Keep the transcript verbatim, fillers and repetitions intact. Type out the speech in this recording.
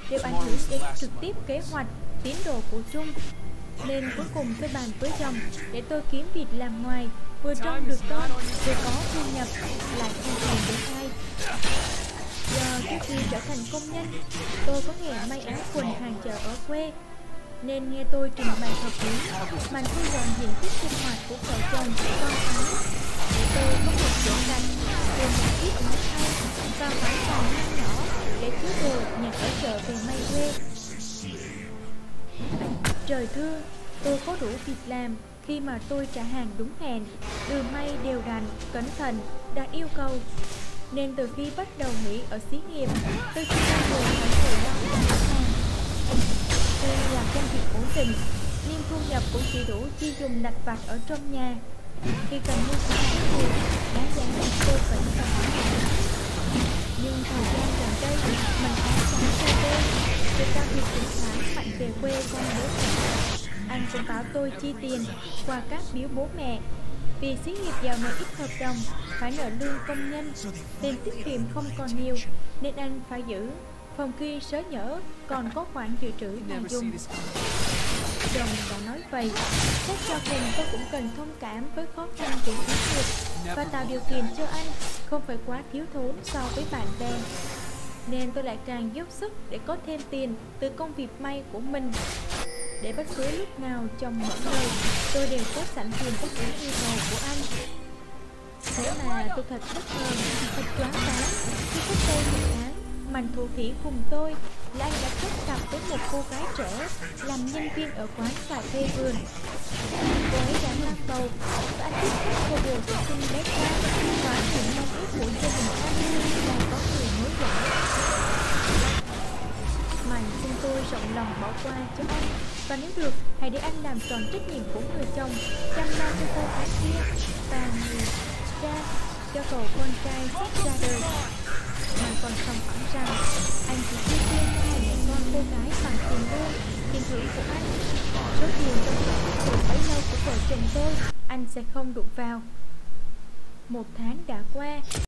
đều ảnh hưởng đến trực tiếp kế hoạch, tiến độ của Trung. Nên cuối cùng tôi bàn với chồng để tôi kiếm việc làm ngoài, vừa trông được con, vừa có thu nhập, lại không tiền đến ai. Giờ trước khi trở thành công nhân, tôi có nghề may áo quần hàng chợ ở quê, nên nghe tôi trình bày hợp lý, Mạnh thu dọn diện tích sinh hoạt của vợ chồng con cái, để tôi có một chỗ gạch, thêm một ít máy thay và khoảng sàn nho nhỏ để chứa đồ nhặt ở chợ về may thuê. Trời thương, tôi có đủ việc làm khi mà tôi trả hàng đúng hẹn, đường may đều đặn, cẩn thận, đạt yêu cầu. Nên từ khi bắt đầu nghỉ ở xí nghiệp, tôi chỉ đang ngồi phải ngồi lo cho khách hàng. Tuy là công việc ổn định, nhưng thu nhập cũng chỉ đủ chi dùng lặt vặt ở trong nhà. Khi cần mua sắm cái gì, đáng giá là tôi vẫn phải hỏi hàng. Nhưng thời gian gần đây, mình khá chán cho tôi. Tôi cao việc tỉnh tháng Mạnh về quê con bố mẹ. Anh cũng bảo tôi chi tiền qua các biếu bố mẹ. Vì xí nghiệp dạo này ít hợp đồng, phải nợ lương công nhân, tiền tiết kiệm không còn nhiều, nên anh phải giữ, phòng khi sớ nhỡ còn có khoản dự trữ mà dùng. Chồng đã nói vậy, xét cho cùng tôi cũng cần thông cảm với khó khăn của xí nghiệp và tạo điều kiện cho anh không phải quá thiếu thốn so với bạn bè. Nên tôi lại càng dốc sức để có thêm tiền từ công việc may của mình, để bất cứ lúc nào chồng mở lời, tôi đều có sẵn tiền đáp ứng yêu cầu của anh. Thế mà tôi thật bất ngờ, thật choáng váng khi cách đây một tháng, Mạnh thủ thỉ cùng tôi là anh đã kết cặp với một cô gái trẻ làm nhân viên ở quán cà phê vườn. Cô ấy đã mang bầu và anh biết cách cô đều sẽ sinh bé trai, và những mong ước của gia đình anh là có người nối dõi. Mạnh xin tôi rộng lòng bỏ qua cho anh, và nếu được hãy để anh làm tròn trách nhiệm của người chồng, chăm lo cho cô gái kia và người cha cho cậu con trai sắp ra đời. Mà còn không phẳng rằng anh chỉ chi tiêu cho hai mẹ con cô gái bằng tiền lương, tiền thưởng của anh. Số tiền trong số cuộc bấy lâu của vợ chồng tôi anh sẽ không đụng vào. Một tháng đã qua,